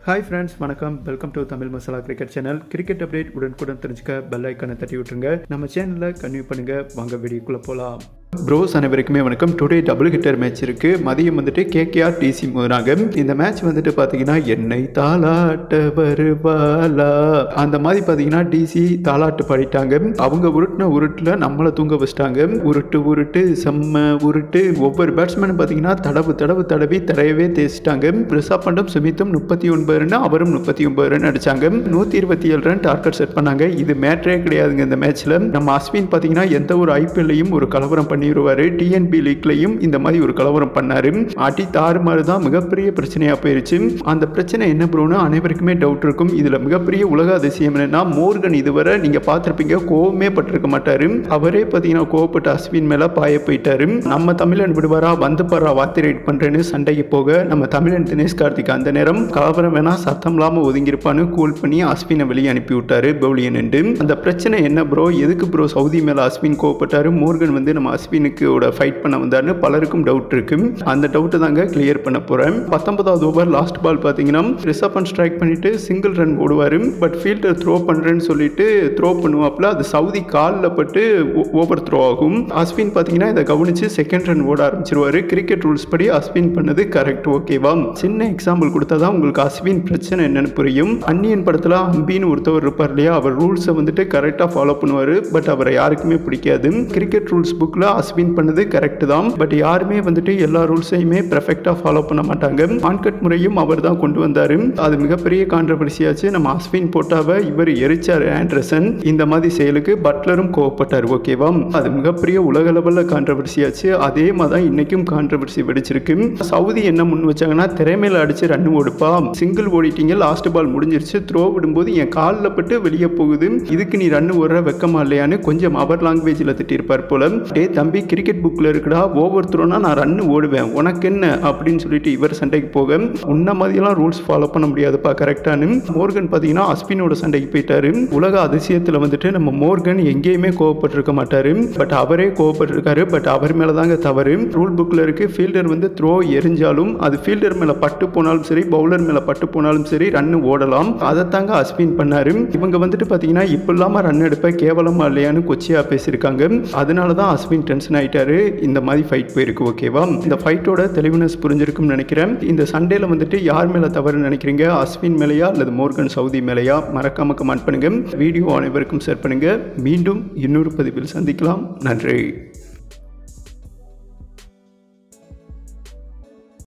Hi friends, வணக்கம். Welcome to Tamil masala cricket channel. Cricket update உடனுக்குடன் தெரிஞ்சுக்க பெல் ஐக்கானை தட்டி விட்டுருங்க. நம்ம சேனலில் கன்டினியூ பண்ணுங்க. வாங்க வீடியோக்குள்ளே போகலாம். ப்ரோஸ் அனைவருக்குமே வணக்கம். டுடே டபுள் ஹிட்டர் மேட்ச் இருக்குது. மதியம் வந்துட்டு கேகேஆர் டிசி மோதுறாங்க. இந்த மேட்ச் வந்துட்டு பார்த்தீங்கன்னா என்னை தாளாட்ட வருவாலா அந்த மாதிரி பார்த்தீங்கன்னா டிசி தாளாட்டு பாடிட்டாங்க. அவங்க உருட்டின உருட்டில் நம்மளை தூங்க வச்சிட்டாங்க. உருட்டு உருட்டு செம்ம உருட்டு. ஒவ்வொரு பேட்ஸ்மேனும் பார்த்தீங்கன்னா தடவி தடையவே தேய்ச்சிட்டாங்க. ரிஷப் பண்டும் சுமித்தும் 39 ரன், அவரும் 39 ரன் அடிச்சாங்க. 127 ரன் டார்கெட் செட் பண்ணாங்க. இது மேட்ரே கிடையாதுங்க இந்த மேட்ச்சில். நம்ம அஸ்வின் பார்த்தீங்கன்னா எந்த ஒரு ஐபிஎல்லையும் ஒரு கலவரம் பண்ணிடுவாரு. டிஎன்பி லீக்லையும் இந்த மாதிரி ஒரு கலவரம் பண்ணாரு. அடி தாறுமாறு தான் மிகப்பெரிய பிரச்சனையா போயிருச்சு. அந்த பிரச்சனை என்ன ப்ரோன்னு அனைவருக்குமே டவுட் இருக்கும். இதுல மிகப்பெரிய உலக அதிசயம் என்னன்னா, மோர்கன் இதுவரை நீங்க பார்த்திருப்பீங்க கோவமே பட்டிருக்க மாட்டாரு. அவரே பார்த்தீங்கன்னா கோவப்பட்ட அஸ்வின் மேல பாய போயிட்டாரு. நம்ம தமிழன் விடுவாரா வந்து பாரா வார்த்தை ரைட் பண்றேன்னு சண்டைக்கு போக நம்ம தமிழன் தினேஷ் கார்த்திக் அந்த நேரம் கலவரம் வேணா சத்தம் இல்லாம ஒதுங்கிருப்பான்னு கூல் பண்ணி அஸ்வினை வெளியே அனுப்பி விட்டாரு பவுலியன். அந்த பிரச்சனை என்ன ப்ரோ, எதுக்கு ப்ரோ சவுதி மேல அஸ்வின் கோவப்பட்டாரு, மோர்கன் வந்து நம்ம அஸ்வினுக்கு ஃபைட் பண்ண வந்தாருன்னு பலருக்கும் டவுட் இருக்கு. அந்த டவுட்டை தாங்க கிளியர் பண்ண போறேன். 19வது ஓவர் லாஸ்ட் பால் பார்த்தீங்கன்னா ரிஷப் பண்ட் ஸ்ட்ரைக் பண்ணிட்டு சிங்கிள் ரன் ஓடுவாரு. பட் ஃபீல்டர் த்ரோ பண்றேன்னு சொல்லிட்டு த்ரோ பண்ணுவாப்ல. அது சவுதி காலில் பட்டு ஓவர் த்ரோ ஆகும். அஸ்வின் பார்த்தீங்கன்னா இதை கவனிச்சு செகண்ட் ரன் ஓட ஆரம்பிச்சிருவாரு. கிரிக்கெட் ரூல்ஸ் படி அஸ்வின் பண்ணது கரெக்ட். ஓகேவா? சின்ன எக்ஸாம்பிள் கொடுத்தா தான் உங்களுக்கு அஸ்வின் பிரச்சனை என்னன்னு புரியும். அன்னியன் படத்தில் அம்பின்னு ஒருத்தவர் இருப்பார் இல்லையா, அவர் ரூல்ஸை வந்துட்டு கரெக்டாக ஃபாலோ பண்ணுவார். பட் அவரை யாருக்குமே பிடிக்காது. கிரிக்கெட் ரூல்ஸ் புக்கில் அஸ்வின் பண்ணது கரெக்ட் தான். பட் யாருமே வந்துட்டு எல்லா ரூல்ஸையுமே பெர்ஃபெக்டாக ஃபாலோ பண்ண மாட்டாங்க. ஆன்கட் முறையும் அவர் தான் கொண்டு வந்தார். அது மிகப்பெரிய கான்ட்ரவர்சியாச்சு. நம்ம அஸ்வின் போட்டாவை இவர் எரிச்சார் ஆண்டர்சன். இந்த மாதிரி செயலுக்கு பட்லரும் கோவப்பட்டார். ஓகேவா? அது மிகப்பெரிய உலக லெவலில் கான்ட்ரவர்சியாச்சு. அதே மாதிரி தான் இன்னைக்கும் கான்ட்ரவர்சி வெடிச்சிருக்கு. சவுதி என்ன முன் வச்சாங்கன்னா, திரைமையில அடிச்சு ரன் ஓடுப்பா, சிங்கிள் ஓடிட்டீங்க, லாஸ்ட் பால் முடிஞ்சிருச்சு, த்ரோ விடும்போது என் காலில் பட்டு வெளியே போகுது, இதுக்கு நீ ரன் ஓடுற வெக்கமா இல்லையான்னு கொஞ்சம் அவர் லாங்குவேஜில் திட்டிருப்பார் போல. டே தம்பி, கிரிக்கெட் புக்கில் இருக்குடா, ஓவர் த்ரோனா நான் ரன் ஓடுவேன், உனக்கு என்ன அப்படின்னு சொல்லிட்டு இவர் சண்டைக்கு போக, உன்ன மாதிரியெல்லாம் ரூல்ஸ் ஃபாலோ பண்ண முடியாதுப்பா கரெக்டானு மோர்கன் பார்த்தீங்கன்னா அஸ்வினோட சண்டைக்கு போயிட்டாரு. உலக அதிசயத்தில் வந்துட்டு நம்ம மோர்கன் எங்கேயுமே கோவப்பட்டிருக்க மாட்டாரு. பட் அவரே கோவப்பட்டிருக்காரு. பட் அவர் மேலே தாங்க தவறு. ரூல் புக்கில் இருக்கு, ஃபீல்டர் வந்து த்ரோ எரிஞ்சாலும் அது ஃபீல்டர் மேலே பட்டு போனாலும் சரி, பவுலர் மேலே பட்டு போனாலும் சரி, ரன் ஓடலாம். அதை தாங்க அஸ்வின் பண்ணாரு. இவங்க வந்துட்டு பார்த்தீங்கன்னா இப்போ இல்லாமல் ரன் எடுப்ப கேவலமா இல்லையான்னு கொச்சியா பேசியிருக்காங்க. அதனால தான் அஸ்வின் டென்ஷன் ஆயிட்டாரு. இந்த மாதிரி ஃபைட் போயிருக்கு. ஓகேவா? இந்த ஃபைட்டோட தெளிவுனஸ் புரிஞ்சிருக்கும்னு நினைக்கிறேன். இந்த சண்டேல வந்துட்டு யார் மேல தவறு நினைக்கிறீங்க, அஸ்வின் மேலையா அல்லது மோர்கன் சவுதி மேலையா? மறக்காம கமெண்ட் பண்ணுங்க. வீடியோ அனைவருக்கும் ஷேர் பண்ணுங்க. மீண்டும் இன்னொரு பதிவில் சந்திக்கலாம். நன்றி.